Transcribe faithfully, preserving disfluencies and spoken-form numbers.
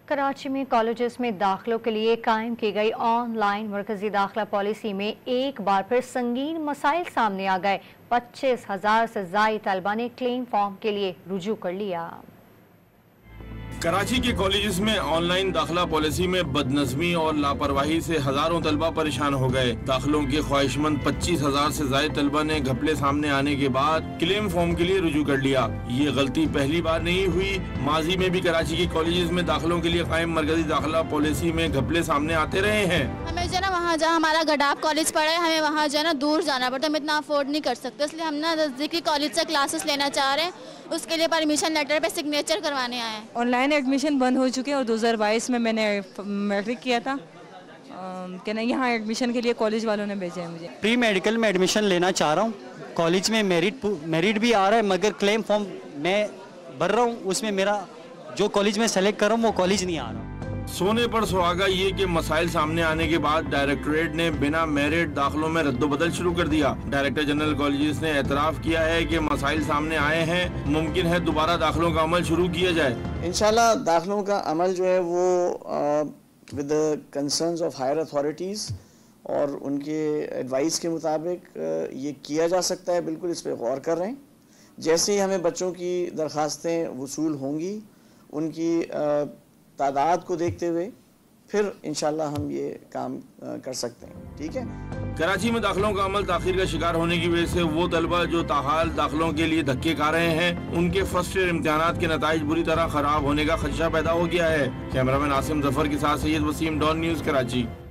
کراچی میں کالجز میں داخلوں کے لیے قائم کی گئی آن لائن مرکزی داخلہ پالیسی میں ایک بار پھر سنگین مسائل سامنے آ گئے۔ پچیس ہزار سے زائد طلبہ نے کلیم فارم کے لیے رجوع کر لیا۔ کراچی کے کالجز میں آن لائن داخلہ پالیسی میں بدنظمی اور لاپرواہی سے ہزاروں طلبہ پریشان ہو گئے۔ داخلوں کے خواہشمند پچیس ہزار سے زائد طلبہ نے گھپلے سامنے آنے کے بعد کلیم فارم کے لیے رجوع کر لیا۔ یہ غلطی پہلی بار نہیں ہوئی، ماضی میں بھی کراچی کے کالجز میں داخلوں کے لیے قائم مرکزی داخلہ پالیسی میں گھپلے سامنے آتے رہے ہیں۔ ہمیں جو ہے نا وہاں جہاں ہمارا گڈاف کالج پڑا ہے، ہمیں وہاں جو ہے نا دور جانا پڑتا ہے، ہم اتنا افورڈ نہیں کر سکتے، اس لیے ہم نا نزدیکی کالج سے کلاسز لینا چاہ رہے ہیں، اس کے لیے پرمیشن لیٹر پہ سگنیچر کروانے آئے ہیں۔ آن لائن ایڈمیشن بند ہو چکے اور دو ہزار بائیس میں میں نے میٹرک کیا تھا کہ نا یہاں ایڈمیشن کے لیے کالج والوں نے بھیجا ہے مجھے۔ پری میڈیکل میں ایڈمیشن لینا چاہ رہا ہوں، کالج میں میرٹ میرٹ بھی آ رہا ہے، مگر کلیم فارم میں بھر رہا ہوں، اس میں میرا جو کالج میں سلیکٹ کر رہا ہوں وہ کالج نہیں آ رہا۔ سونے پر سہاگا یہ کہ مسائل سامنے آنے کے بعد ڈائریکٹوریٹ نے بنا میرٹ داخلوں میں رد و بدل شروع کر دیا۔ ڈائریکٹر جنرل کالجز نے اعتراف کیا ہے کہ مسائل سامنے آئے ہیں، ممکن ہے دوبارہ داخلوں کا عمل شروع کیا جائے۔ انشاءاللہ داخلوں کا عمل جو ہے وہ with concerns of higher authorities اور ان کے ایڈوائز کے مطابق یہ کیا جا سکتا ہے، بالکل اس پہ غور کر رہے ہیں۔ جیسے ہی ہمیں بچوں کی درخواستیں وصول ہوں گی، ان کی تعداد کو دیکھتے ہوئے پھر انشاءاللہ ہم یہ کام کر سکتے ہیں، ٹھیک ہے۔ کراچی میں داخلوں کا عمل تاخیر کا شکار ہونے کی وجہ سے وہ طلبہ جو تاحال داخلوں کے لیے دھکے کھا رہے ہیں، ان کے فرسٹ ایئر امتحانات کے نتائج بری طرح خراب ہونے کا خدشہ پیدا ہو گیا ہے۔ کیمرہ مین عاصم ظفر کے ساتھ سید وسیم، ڈان نیوز، کراچی۔